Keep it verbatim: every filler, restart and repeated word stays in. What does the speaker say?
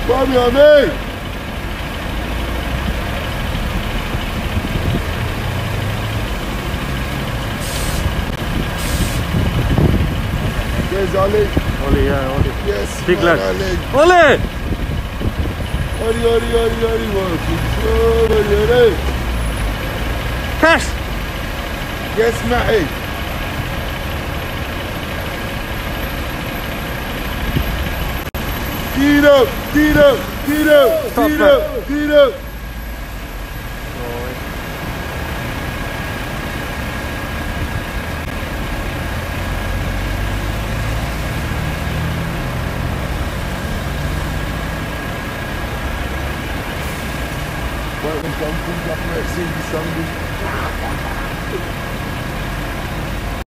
Bobby on me! There's Ollie. Ollie, yeah, Ollie. Yes, big man, lad. Ollie. Ollie! Ollie, Ollie, Ollie, Ollie, Ollie. Ollie, Ollie. Cash! Yes, Matty. Dino, Dino, Dino, Top Dino, man. Dino. Welcome, Duncan. Black Mercy, Sunday.